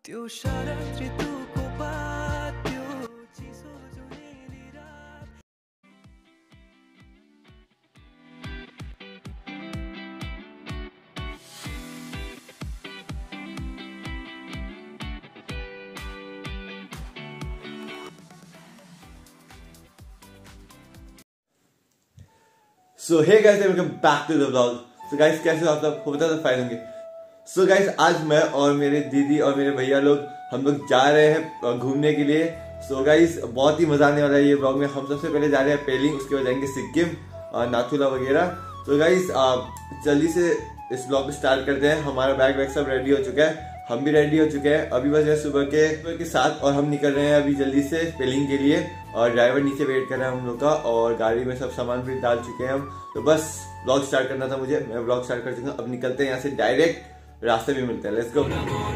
So hey guys, welcome back to the vlog. So guys, कैसे हो आप सब? होता तो फाइन होंगे। सो गाइस, आज मैं और मेरे दीदी और मेरे भैया हम लोग जा रहे हैं घूमने के लिए। सो गाइस, बहुत ही मजा आने वाला है ये व्लॉग में। हम सबसे पहले जा रहे हैं पेलिंग, उसके बाद जाएंगे सिक्किम और नाथुला वगैरह। तो गाइस, जल्दी से इस व्लॉग को स्टार्ट करते हैं। हमारा बैग वैग सब रेडी हो चुका है, हम भी रेडी हो चुके हैं। अभी बज रहे सुबह के 7 और हम निकल रहे हैं अभी जल्दी से पेलिंग के लिए। और ड्राइवर नीचे वेट कर रहा है हम लोग का, और गाड़ी में सब सामान भी डाल चुके हैं हम। तो बस व्लॉग स्टार्ट करना था मुझे, मैं व्लॉग स्टार्ट कर चुका हूँ। अब निकलते हैं यहाँ से, डायरेक्ट रास्ते भी मिलते हैं। Let's go.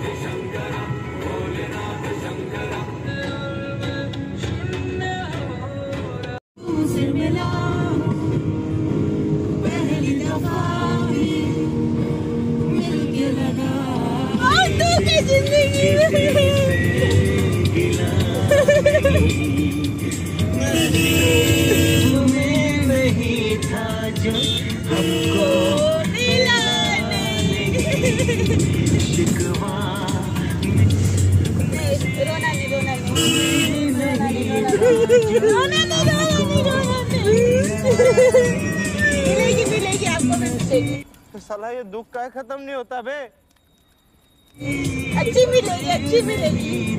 मिलेगी आपको भी मिलेगी। तो साला ये दुख का खत्म नहीं होता बे। अच्छी मिलेगी।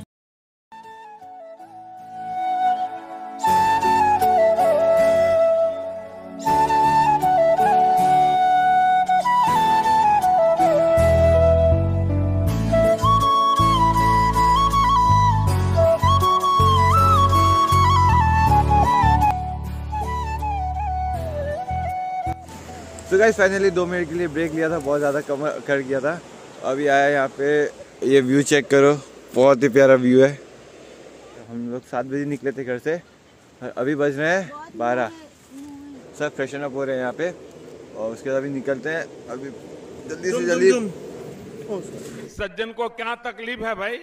तो गाइस, फाइनली 2 मिनट के लिए ब्रेक लिया था, बहुत ज़्यादा कम कर गया था। अभी आया यहाँ पे, ये व्यू चेक करो, बहुत ही प्यारा व्यू है। हम लोग 7 बजे निकले थे घर से, अभी बज रहे हैं 12। सब फ्रेशन अप हो रहे हैं यहाँ पे, और उसके बाद अभी निकलते हैं। अभी जल्दी से जल्दी। सज्जन को क्या तकलीफ है भाई?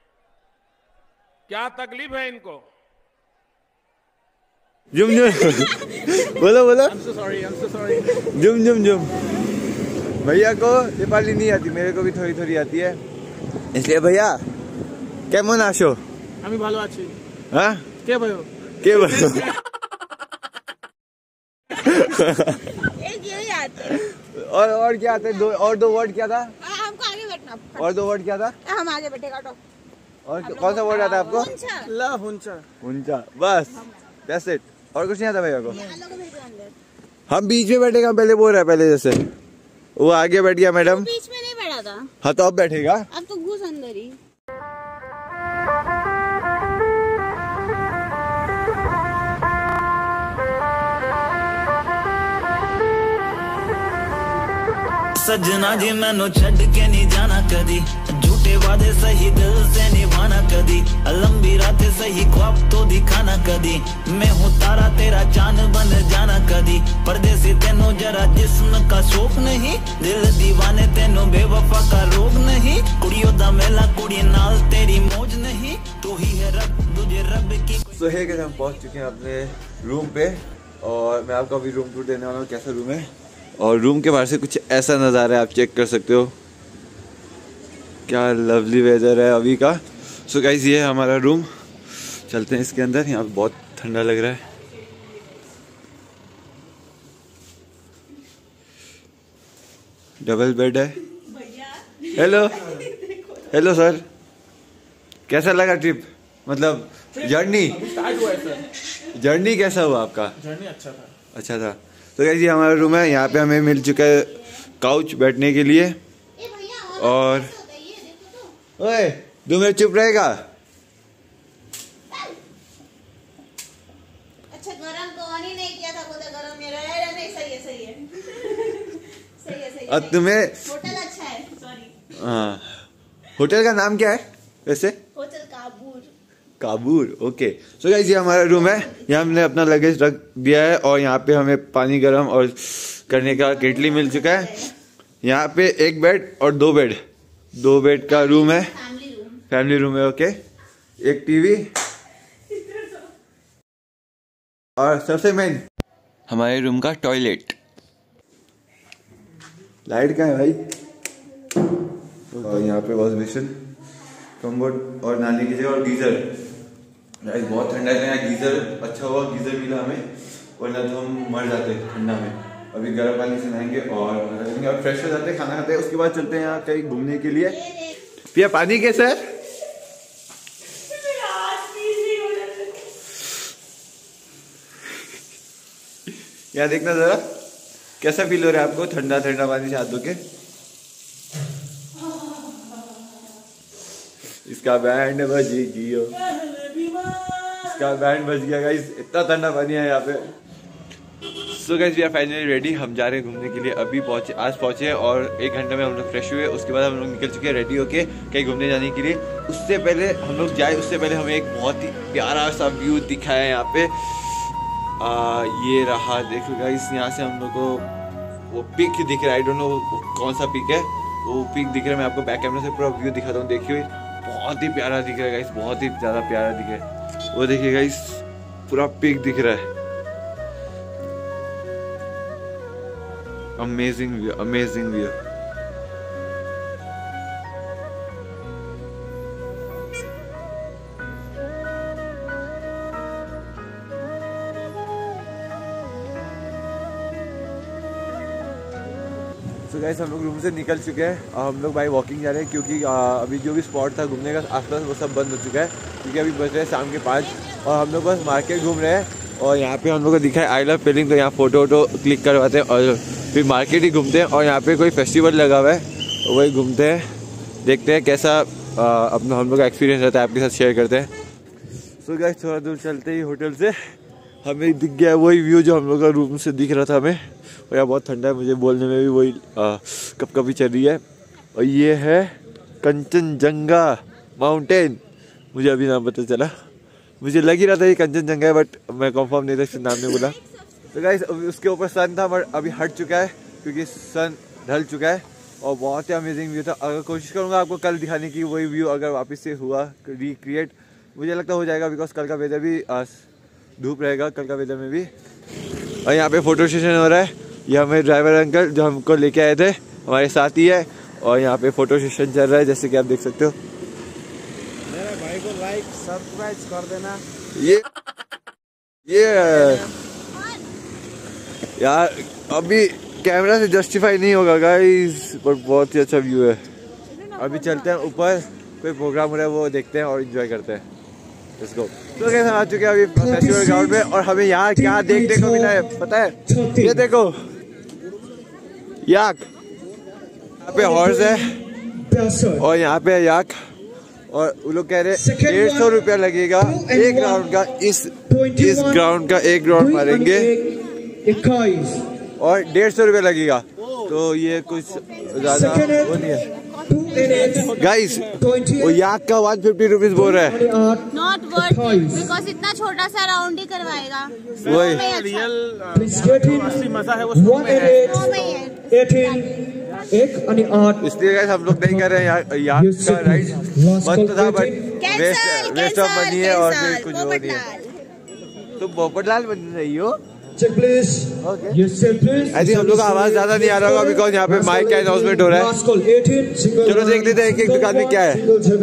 क्या तकलीफ है इनको? जुम जुम बोलो बोलो। I'm so sorry. जुम जुम जुम। भैया को नेपाली नहीं आती, मेरे को भी थोड़ी थोड़ी आती है, इसलिए भैया केमन आशो? আমি ভালো আছি। हाँ কে ভাইও? के भाई? यही आते हैं। और क्या आते? दो वर्ड क्या था? हमको आगे बैठना। और 2 वर्ड क्या था? हम आगे बैठेगा तो। और कौन सा वर्ड आता है आपको? ला हुंचा। हुंचा, बस दैट्स इट। और कुछ नहीं आता भैया को? अंदर हम बीच में बैठेगा, पहले बोल रहा है, पहले जैसे वो आगे बैठ गया मैडम। बीच में नहीं बैठा था। हाँ तो अब बैठेगा। अब तो घुस अंदर ही। सजना जी मैनू छड़ के नहीं जाना कदी, झूठे वादे सही दिल से निभाना कदी, लंबी रातें सही ख्वाब तो दिखाना कदी, मैं हूँ तारा तेरा चांद बन जाना कदी, परदेसी तेनों जरा जिस्म का शौक नहीं, दिल दीवाने तेनों बेवफा का रोग नहीं, कुड़ियों दा मेला कुड़ी नाल तेरी मौज नहीं, तू ही है रब तुझे रब की। सो हे गाइस, हम पहुंच चुके हैं अपने रूम पे, और मैं आपको अभी रूम टूर देने वाला हूँ कैसा रूम है। और रूम के बाहर से कुछ ऐसा नज़ारा है, आप चेक कर सकते हो, क्या लवली वेदर है अभी का। सो गाइस, ये है हमारा रूम, चलते हैं इसके अंदर। यहाँ बहुत ठंडा लग रहा है। डबल बेड है। हेलो सर, कैसा लगा ट्रिप? मतलब जर्नी कैसा हुआ आपका? जर्नी अच्छा था। तो गाइस, ये हमारा रूम है, यहाँ पे हमें मिल चुका है काउच बैठने के लिए। और ओए, 2 मिनट चुप रहेगा? अच्छा, गरम तो ऑन ही नहीं किया था, बोलते गरम ये रहा नहीं। सही है। अब तुम्हें होटल अच्छा है। सॉरी। हाँ, होटल का नाम क्या है वैसे? होटल काबूर। ओके। सो गाइस, ये हमारा रूम है, यहाँ हमने अपना लगेज रख दिया है, और यहाँ पे हमें पानी गर्म और करने का केटली मिल चुका है। यहाँ पे 1 बेड और 2 बेड का रूम है। फैमिली रूम है, ओके, एक टीवी और सबसे मेन हमारे रूम का टॉयलेट। लाइट का है भाई, और यहाँ पे वॉश बेसिन, कम्बोर्ड और नाली की जगह और गीजर। गाइस बहुत ठंडा है यहाँ, गीजर अच्छा हुआ गीजर मिला हमें, वरना तो हम मर जाते ठंडा में। अभी गर्म पानी से नहाएंगे और फ्रेश हो जाते हैं, खाना खाते हैं, उसके बाद चलते हैं यहाँ कहीं घूमने के लिए। पिया पानी कैसा है? यहाँ देखना जरा कैसा फील हो रहा है आपको ठंडा ठंडा पानी से हाथ धो के। इसका बैंड बज गया, इसका बैंड बज गया गाइस, इतना ठंडा पानी है यहाँ पे। So guys we are finally ready, हम जा रहे हैं घूमने के लिए। अभी आज पहुंचे और 1 घंटे में हम लोग फ्रेश हुए, उसके बाद हम लोग निकल चुके हैं रेडी होके कहीं घूमने जाने के लिए। उससे पहले हम लोग जाए, उससे पहले हमें एक बहुत ही प्यारा सा व्यू दिखा है यहाँ पे। ये रहा, देखो गाइस, यहाँ से हम लोग को वो पिक दिख रहा है, आई डोंट नो कौन सा पिक है, वो पिक दिख रहा है। मैं आपको बैक कैमरा से पूरा व्यू दिखाता हूँ, देखिए बहुत ही प्यारा दिख रहा है गाइस, बहुत ही ज़्यादा प्यारा दिख रहा है। वो देखिए गाइस पूरा पिक दिख रहा है, अमेजिंग व्यू, अमेजिंग व्यू। तो गाइस हम लोग रूम से निकल चुके हैं, हम लोग भाई वॉकिंग जा रहे हैं क्योंकि अभी जो भी स्पॉट था घूमने का आसपास वो सब बंद हो चुका है, क्योंकि अभी बज रहे हैं शाम के 5 और हम लोग बस मार्केट घूम रहे हैं। और यहाँ पे हम लोग को दिखा है आई लव पेलिंग, तो यहाँ फोटो वोटो क्लिक करवाते हैं और फिर मार्केट ही घूमते हैं। और यहाँ पे कोई फेस्टिवल लगा हुआ है, वही घूमते हैं, देखते हैं कैसा अपना हम लोग का एक्सपीरियंस रहता है, आपके साथ शेयर करते हैं। सो गाइस थोड़ा दूर चलते ही होटल से हमें दिख गया वही व्यू जो हम लोग का रूम से दिख रहा था हमें। और यहाँ बहुत ठंडा है, मुझे बोलने में भी वही कभी चल रही है। और ये है कंचनजंगा माउंटेन, मुझे अभी नाम पता चला, मुझे लग ही रहा था ये कंचनजंगा है बट मैं कंफर्म नहीं था, इससे नाम नहीं बोला। तो गाइस उसके ऊपर सन था बट अभी हट चुका है क्योंकि सन ढल चुका है और बहुत ही अमेजिंग व्यू था। अगर कोशिश करूँगा आपको कल दिखाने की वही व्यू, अगर वापस से हुआ रिक्रिएट, मुझे लगता हो जाएगा बिकॉज कल का वेदर भी धूप रहेगा कल का वेदर में भी। और यहाँ पे फोटो सेशन हो रहा है, ये हमें ड्राइवर अंकल जो हमको लेके आए थे हमारे साथ ही है और यहाँ पे फोटो सेशन चल रहा है जैसे कि आप देख सकते हो। मेरे भाई को लाइक सब्सक्राइब कर देना। ये यार अभी कैमरा से जस्टिफाई नहीं होगा गाइस, पर बहुत ही अच्छा व्यू है। अभी चलते हैं ऊपर, कोई प्रोग्राम हो रहा है वो देखते हैं और एंजॉय करते हैं। Let's go. तो कैसे आ चुके हैं अभी फेस्टिवल ग्राउंड में और हमें यहाँ क्या देखने को मिला है पता है? ये देखो याक, यहाँ पे हॉर्स है और यहाँ पे याक, और वो लोग कह रहे 150 रुपया लगेगा एक राउंड का। इस ग्राउंड का एक राउंड मारेंगे और 150 रुपया लगेगा, तो ये कुछ ज्यादा वो नहीं है गाइस। वो याक का 150 रुपीज बोल रहा है, नॉट वर्थ बिकॉज इतना छोटा सा राउंड ही करवाएगा। वही रियल मजा है वो इसलिए गाइस हम लोग नहीं कर रहे हैं याक का राइड, बंद था बट वेस्ट ऑफ मनी है और फिर कुछ वो नहीं है। तुम पोपटलाल बन रही हो? आई थिंक हम लोग का आवाज ज्यादा नहीं आ रहा होगा बिकॉज यहाँ पे माइक का अनाउंसमेंट हो रहा है। चलो देख लेते हैं एक दुकान में क्या है।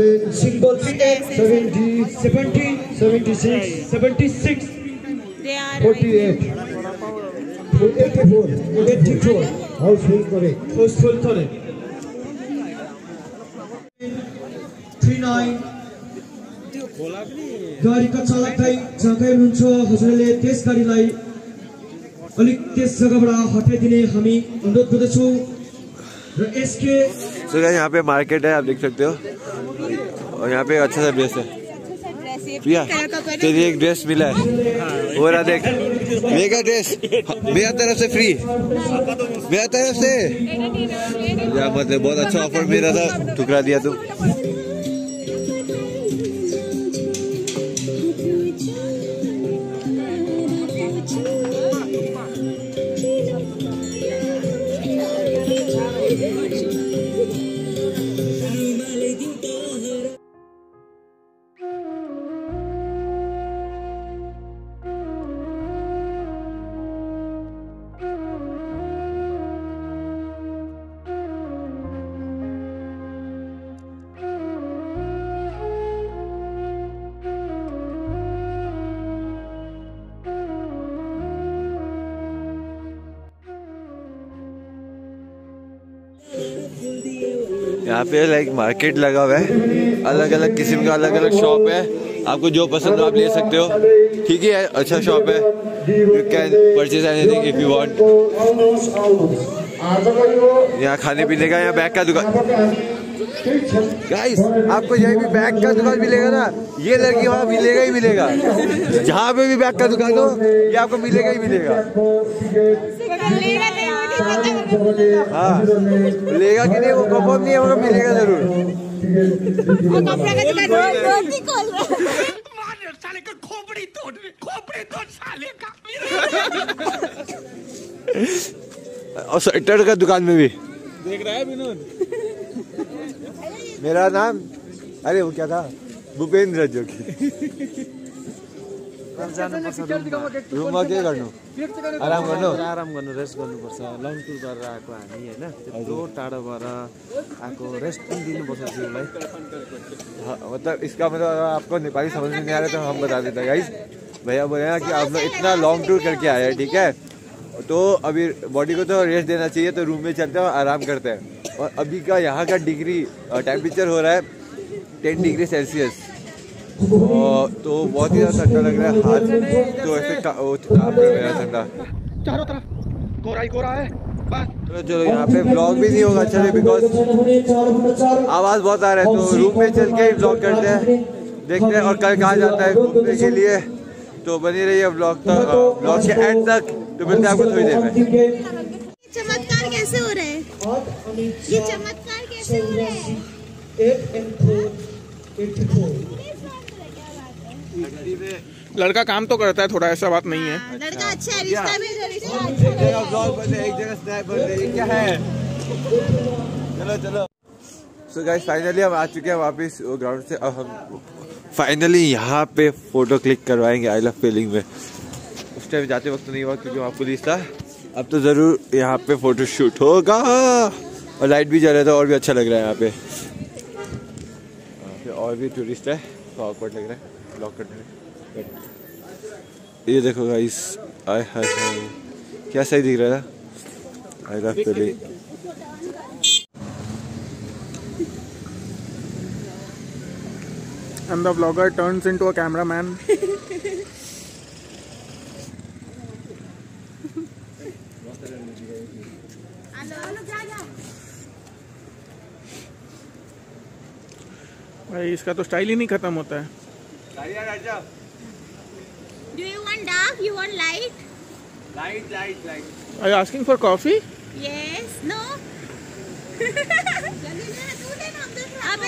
39 गाडीका चालकलाई जानकारी हुनुहुन्छ, हजुरले त्यस गाडीलाई अलिक त्यस जग्गाबाट हटाइदिने हामी अनुरोध गर्दछौँ र यसके। तो यहाँ पे मार्केट है, आप देख सकते हो, और यहाँ पे अच्छा सा ड्रेस है। प्रिया तेरी एक ड्रेस मिला है, वो रहा देख, मेगा ड्रेस मेरा तरफ से फ्री, मेरा तरफ से यार, मतलब बहुत अच्छा ऑफर मेरा था, ठुकरा दिया तुम। यहाँ पे लाइक मार्केट लगा हुआ है, अलग अलग किस्म का अलग अलग शॉप है, आपको जो पसंद हो आप ले सकते हो। ठीक है, अच्छा शॉप है, you can purchase anything if you want. यहाँ खाने पीने का, यहाँ बैग का दुकान। गाइस आपको यहीं भी बैग का दुकान मिलेगा ना, ये लड़की वहाँ मिलेगा ही मिलेगा। जहाँ पे भी बैग का दुकान हो ये आपको मिलेगा ही मिलेगा। हाँ लेगा कि नहीं वो कंफर्म नहीं है, मगर मिलेगा जरूर। और स्वेटर का दुकान में भी देख रहा है विनोद। मेरा नाम अरे वो क्या था, भूपेंद्र जो कि रुममा के गर्नु आराम गर्नु रेस्ट गर्नुपर्छ। लङ टुर गरेर आएको हामी होइन, त्यत्रो टाढोबाट आएको रेस्ट पनि दिनुपर्छ जिउलाई। मतलब इसका मतलब आपको नेपाली समझ में नहीं आ रहा तो हम बता देते हैं गाइस। भैया बोले ना कि आप लोग इतना लॉन्ग टूर करके आए हैं, ठीक है, तो अभी बॉडी को तो रेस्ट देना चाहिए, तो रूम में चलते हैं और आराम करते हैं। और अभी का यहाँ का डिग्री टेम्परेचर हो रहा है 10 डिग्री सेल्सियस, तो बहुत ही ज़्यादा ठंडा लग रहा है। हाथ तो ऐसे ठंडा, चारों तरफ कोहरा ही कोहरा है। चलो यहाँ पे ब्लॉग भी नहीं होगा अच्छा से, बिकॉज आवाज़ बहुत आ रहा है, तो रूम में चल के ही ब्लॉग करते हैं, देखते हैं। और कल कहाँ जाता है घूमने के लिए, तो बनी रही है ब्लॉग तक, ब्लॉग के एंड तक। तो मिलते हैं आपको थोड़ी देर में। चमत्कार कैसे हो रहे हैं? ये चमत्कार कैसे हो रहे हैं? लड़का काम तो करता है थोड़ा, ऐसा बात नहीं है। लड़का अच्छा है, रिश्ता भी एक जगह ब्लॉग बन रहे, एक जगह स्नैप बन रहे, क्या है। चलो चलो। सो गाइस फाइनली हम आ चुके हैं वापस ग्राउंड से। अब हम फाइनली यहाँ पे फोटो क्लिक करवाएंगे आई लव फीलिंग में। उस टाइम जाते वक्त तो नहीं हुआ क्योंकि वहाँ पुलिस था, अब तो जरूर यहाँ पे फोटो शूट होगा। और लाइट भी जल रहा था और भी अच्छा लग रहा है यहाँ पे और भी टूरिस्ट है, तो ऑकवर्ड लग रहा है ब्लॉक करने में। ये देखो गाइस, आय हाय हाय क्या सही दिख रहा था I love feeling. And the vlogger turns into a cameraman. भाई इसका तो स्टाइल ही नहीं खत्म होता है। Do you want dark? You want light? Light. Are you asking for coffee? Yes. No. अबे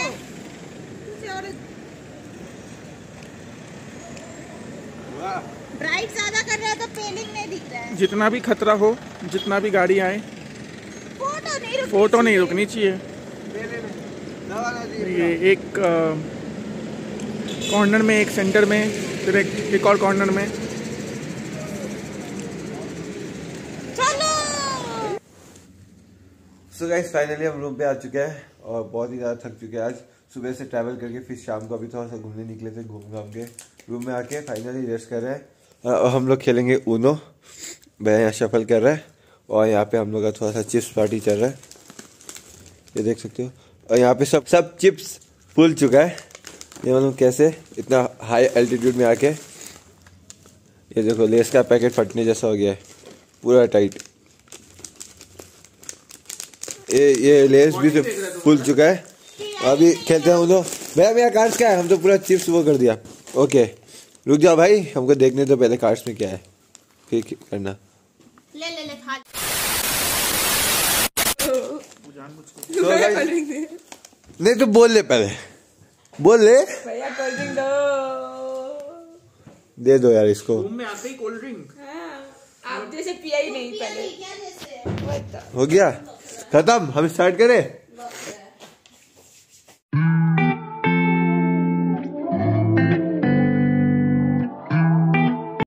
ब्राइट ज्यादा कर रहा है तो पेलिंग नहीं दिख रहा है। जितना भी खतरा हो, जितना भी गाड़ी आए, फोटो नहीं रुकनी चाहिए। ये एक कॉर्नर में, एक सेंटर में, फिर एक और कॉर्नर में। चलो। सो गाइस फाइनली हम रूम पे आ चुके हैं और बहुत ही ज़्यादा थक चुके हैं आज सुबह से ट्रैवल करके। फिर शाम को अभी थोड़ा सा घूमने निकले थे, घूम घाम के रूम में आके फाइनली रेस्ट कर रहे हैं। और हम लोग खेलेंगे ऊनो, भैया यहाँ शफल कर रहा है और यहाँ पे हम लोग का थोड़ा सा चिप्स पार्टी चल रहा है, ये देख सकते हो। और यहाँ पे सब चिप्स फूल चुका है, ये मालूम कैसे, इतना हाई एल्टीट्यूड में आके। ये देखो लेस का पैकेट फटने जैसा हो गया है, पूरा टाइट। ये लेस भी तो फूल चुका है। अभी खेलते हैं उनो। भैया मेरा कार्ड्स क्या है, हम तो पूरा चिप्स वो कर दिया। ओके रुक जाओ भाई, हमको देखने तो पहले कार्ड्स में क्या है, फिर करना। ले खा। नहीं तो बोल ले, पहले बोल ले। भैया कोल्ड ड्रिंक दो। दे दो यार इसको। रूम में आते ही कोल्ड ड्रिंक। आप जैसे पिया ही नहीं पहले। हो गया खत्म, हम स्टार्ट करें।